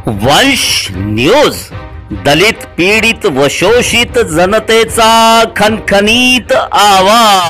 वंश न्यूज, दलित पीडित व शोषित जनतेचा खणखणीत आवाज।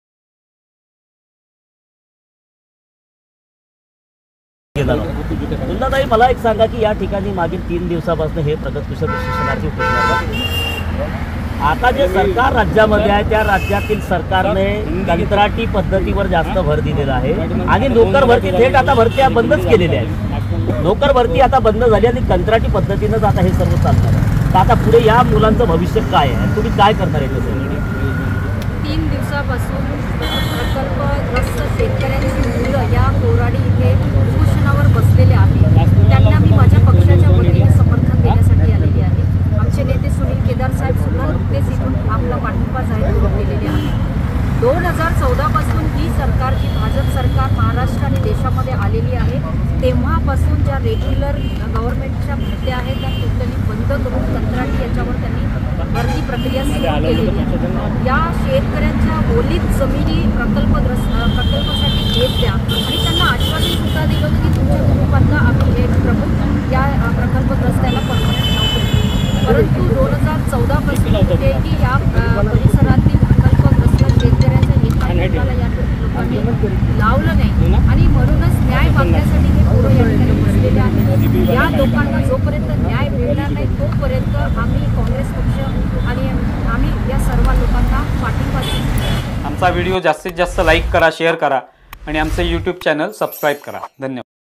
तुलनाताई, मला एक सांगा की या ठिकाणी मागील 3 दिवसापासून हे प्रगतकुशल प्रशिक्षणाची उपोषण, आता जे सरकार राज्यामध्ये आहे त्या राज्यातील सरकारने कंत्राटी पद्धतीवर जास्त भर दिलेला आहे आणि नोकर भरती थेट आता भरत्या बंदच केलेल्या आहेत। नोकर भरती आता बंद झाली आणि कंत्राटी पद्धतीनेच आता हे सर्व चालणार आहे। तर आता पुढे या मुलांचं भविष्य काय आहे, तुम्ही काय करणार याच्यासाठी? 3 दिवसापासून प्रकल्पग्रस्त शेतकऱ्यांची मुलं या कोराडी इथे उपोषणावर बसलेले आहेत। त्यांना मी माझ्या पक्षाच्या वतीने समर्थन देण्यासाठी आलेली आहे। आमचे नेते सुनील केदार साहेब सुद्धा नुकतेच इथून आपला पाठिंबा जाहीर करून गेलेले आहेत। 2014 पासून ही सरकार, जी भाजप सरकार महाराष्ट्र आणि देशामध्ये आलेली आहे, तेव्हापासून ज्या रेग्युलर गव्हर्नमेंटच्या भरत्या आहेत त्या टोटली बंद करून कंत्राटी याच्यावर त्यांनी भरती प्रक्रिया सुरू केलेली आहे। या शेतकऱ्यांच्या ओलीत जमिनी प्रकल्पासाठी घेत द्या आणि त्यांना आश्वासन सुद्धा दिलं होतं की तुमच्या कुटुंबांना आम्ही एक प्रमुख या प्रकल्पग्रस्ताला परमनंट नोकरी। परंतु 2014 पासून कुठेही या परिसरातील प्रकल्पग्रस्त शेतकऱ्यांच्या हिताला या लोकांनी लावलं नाही आणि म्हणूनच न्याय मागण्यासाठी हे पोरं या ठिकाणी बसलेले आहेत। या लोकांना जोपर्यंत न्याय मिळणार नाही तोपर्यंत आम्ही काँग्रेस पक्ष आणि आम्ही या सर्व लोकांना पाठिंबा देऊ। आमचा व्हिडिओ जास्तीत जास्त लाईक करा, शेअर करा आणि आमचे YouTube चॅनल सबस्क्राईब करा। धन्यवाद।